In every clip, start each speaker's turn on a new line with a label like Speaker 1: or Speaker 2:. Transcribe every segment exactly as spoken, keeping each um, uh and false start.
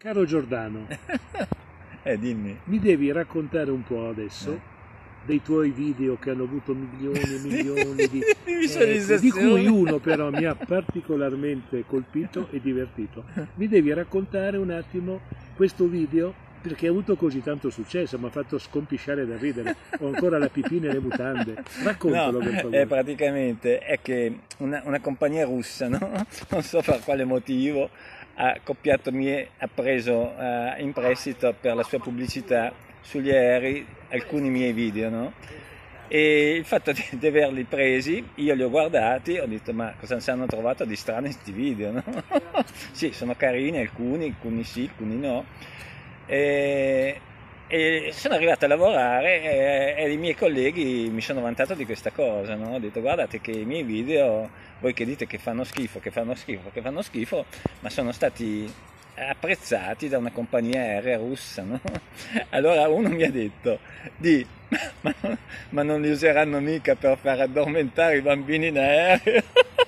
Speaker 1: Caro Giordano,
Speaker 2: Eh, dimmi.
Speaker 1: mi devi raccontare un po' adesso
Speaker 2: Eh.
Speaker 1: dei tuoi video che hanno avuto milioni e milioni di,
Speaker 2: Di
Speaker 1: ecco, di
Speaker 2: visualizzazioni.
Speaker 1: cui uno però mi ha particolarmente colpito e divertito. Mi devi raccontare un attimo questo video perché ha avuto così tanto successo, mi ha fatto scompisciare da ridere, ho ancora la pipì nelle mutande. Raccontalo
Speaker 2: No,
Speaker 1: per favore.
Speaker 2: eh, praticamente è che una, una compagnia russa, no? Non so per quale motivo, ha copiato, mie- ha preso eh, in prestito per la sua pubblicità sugli aerei alcuni miei video, no? E il fatto di, di averli presi, io li ho guardati, ho detto ma cosa ci hanno trovato di strano in questi video, no? Sì, sono carini alcuni, alcuni sì, alcuni no. E, e sono arrivato a lavorare e, e i miei colleghi mi sono vantato di questa cosa, no? Ho detto guardate che i miei video, voi che dite che fanno schifo, che fanno schifo, che fanno schifo, ma sono stati apprezzati da una compagnia aerea russa, no? Allora uno mi ha detto di ma, ma non li useranno mica per far addormentare i bambini in aereo?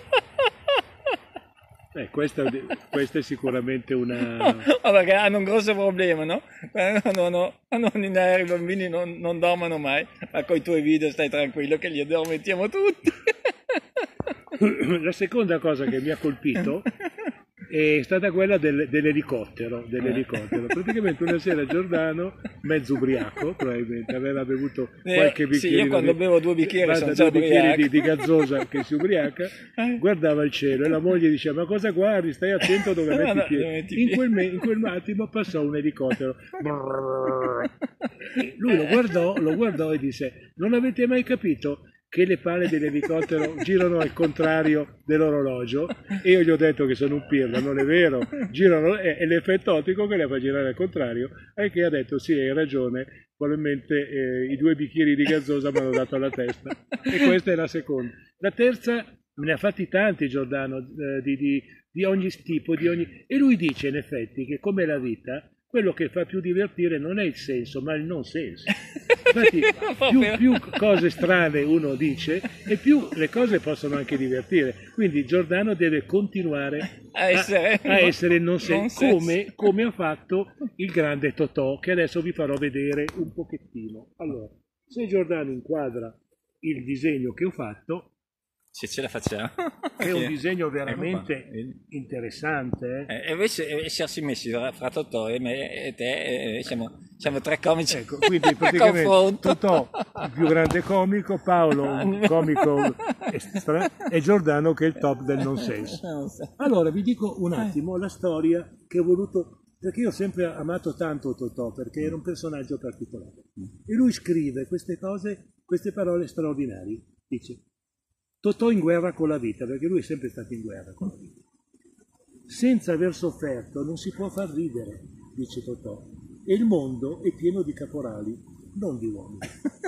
Speaker 1: Eh, questa, questa è sicuramente una...
Speaker 2: Ma perché hanno un grosso problema, no? No, no, no, in aereo i bambini non, non dormono mai, ma con i tuoi video stai tranquillo che li addormentiamo tutti.
Speaker 1: La seconda cosa che mi ha colpito è stata quella del- dell'elicottero, dell'elicottero. Praticamente una sera Giordano, mezzo ubriaco, probabilmente aveva bevuto qualche
Speaker 2: Eh, sì,
Speaker 1: bicchierino
Speaker 2: io quando
Speaker 1: di,
Speaker 2: bevo due bicchieri
Speaker 1: guarda,
Speaker 2: sono già
Speaker 1: due bicchieri di,
Speaker 2: ubriaco.
Speaker 1: di gazzosa che si ubriaca, guardava il cielo e la moglie diceva: ma cosa guardi? Stai attento dove
Speaker 2: No,
Speaker 1: metti
Speaker 2: no,
Speaker 1: i piedi.
Speaker 2: dove metti i
Speaker 1: In
Speaker 2: piedi.
Speaker 1: quel, me- in quel attimo passò un elicottero. E lui lo guardò, lo guardò e disse: non avete mai capito che le pale dell'elicottero girano al contrario dell'orologio? E io gli ho detto che sono un pirla, non è vero, girano, è, è l'effetto ottico che le fa girare al contrario, e che ha detto sì, hai ragione, probabilmente eh, i due bicchieri di gazzosa mi hanno dato alla testa. E questa è la seconda. La terza, me ne ha fatti tanti Giordano, eh, di, di, di ogni tipo, di ogni... e lui dice in effetti che come la vita, quello che fa più divertire non è il senso, ma il non senso. Infatti, più, più cose strane uno dice e più le cose possono anche divertire. Quindi Giordano deve continuare
Speaker 2: A essere,
Speaker 1: a, a essere non senso,
Speaker 2: non senso.
Speaker 1: come, come ha fatto il grande Totò, che adesso vi farò vedere un pochettino. Allora, se Giordano inquadra il disegno che ho fatto,
Speaker 2: Se ce la facciamo.
Speaker 1: è un
Speaker 2: Ok.
Speaker 1: disegno
Speaker 2: Ecco qua,
Speaker 1: veramente
Speaker 2: vedi?
Speaker 1: interessante. eh.
Speaker 2: Eh, E invece eh, essersi messi fra, fra Totò e me e te, eh, siamo, siamo tre comici
Speaker 1: Ecco, quindi
Speaker 2: a
Speaker 1: praticamente
Speaker 2: confronto.
Speaker 1: Totò, il più grande comico, Paolo, un comico extra, e Giordano che è il top del nonsense.
Speaker 2: Non so.
Speaker 1: Allora vi dico un attimo la storia che ho voluto, perché io ho sempre amato tanto Totò, perché era un personaggio particolare. E lui scrive queste cose, queste parole straordinarie. Dice: Totò in guerra con la vita, perché lui è sempre stato in guerra con la vita. Senza aver sofferto non si può far ridere, dice Totò, e il mondo è pieno di caporali, non di uomini.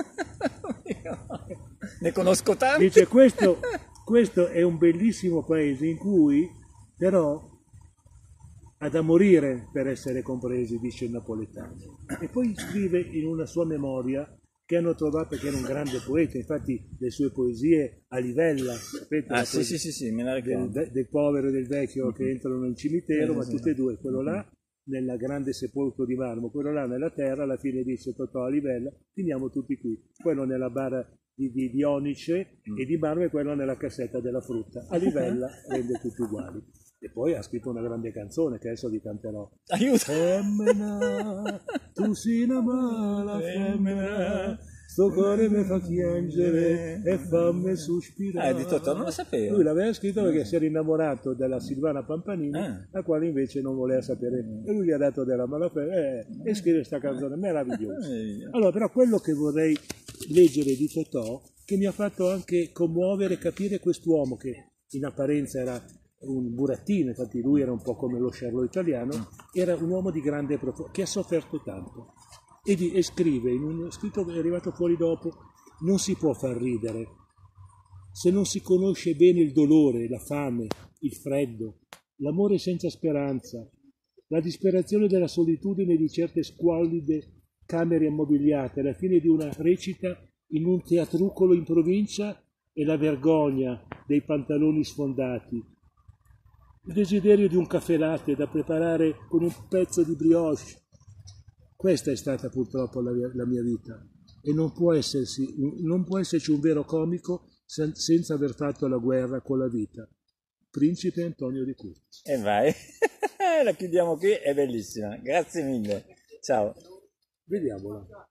Speaker 2: Ne conosco tanti.
Speaker 1: Dice: questo, questo è un bellissimo paese in cui però ha da morire per essere compresi, dice il napoletano. E poi scrive in una sua memoria che hanno trovato, che era un grande poeta, infatti le sue poesie a livella, sapete,
Speaker 2: Ah
Speaker 1: la
Speaker 2: sì,
Speaker 1: poesia
Speaker 2: sì, sì, sì, me la
Speaker 1: del,
Speaker 2: ricordo.
Speaker 1: del povero e del vecchio che entrano nel cimitero,
Speaker 2: Sì,
Speaker 1: ma
Speaker 2: sì,
Speaker 1: tutte e
Speaker 2: sì.
Speaker 1: due, quello là nella grande sepolcro di marmo, quello là nella terra, alla fine dice Totò a livella, finiamo tutti qui, quello nella bara di, di, di onice e di marmo e quello nella cassetta della frutta, a livella rende tutti uguali. E poi ha scritto una grande canzone che adesso vi canterò.
Speaker 2: Aiuto.
Speaker 1: Femmina, tu sei una mala femmina, sto cuore mi fa piangere e fammi sospirare.
Speaker 2: Ah, di Totò non lo sapevo.
Speaker 1: Lui l'aveva scritto perché si era innamorato della Silvana Pampanini,
Speaker 2: Ah.
Speaker 1: la quale invece non voleva sapere, e lui gli ha dato della malafede eh, e scrive questa canzone meravigliosa. Allora, però quello che vorrei leggere di Totò, che mi ha fatto anche commuovere e capire quest'uomo che in apparenza era un burattino, infatti lui era un po' come lo Sherlock italiano, era un uomo di grande profondità, che ha sofferto tanto. E, di, e scrive, in un scritto che è arrivato fuori dopo: non si può far ridere se non si conosce bene il dolore, la fame, il freddo, l'amore senza speranza, la disperazione della solitudine di certe squallide camere ammobiliate, la fine di una recita in un teatrucolo in provincia e la vergogna dei pantaloni sfondati. il desiderio di un caffè latte da preparare con un pezzo di brioche. Questa è stata purtroppo la mia, la mia vita e non può, essersi, non può esserci un vero comico sen, senza aver fatto la guerra con la vita. Principe Antonio di Curti.
Speaker 2: E vai, la chiudiamo qui, è bellissima, grazie mille, ciao.
Speaker 1: Vediamola.